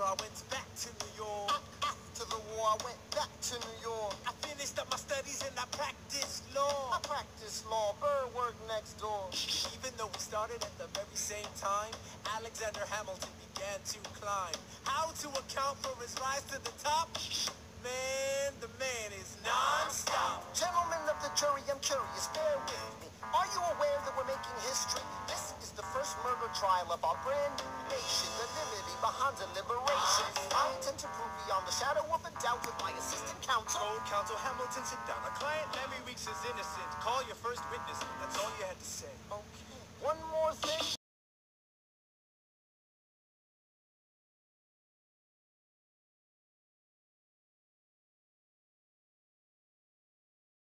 I went back to New York. After the war, I went back to New York. I finished up my studies and I practiced law. I practiced law, bird work next door. Even though we started at the very same time, Alexander Hamilton began to climb. How to account for his rise to the top? Man, the man is non-stop. Gentlemen of the jury, I'm curious, bear with me. Are you aware that we're making history? This is the first murder trial of our brand new nation, the liberty behind deliberation. I intend to prove beyond the shadow of a doubt with my assistant counsel. Told Counsel Hamilton, sit down. Our client Larry Weeks is innocent. Call your first witness. That's all you had to say. Okay. One more thing.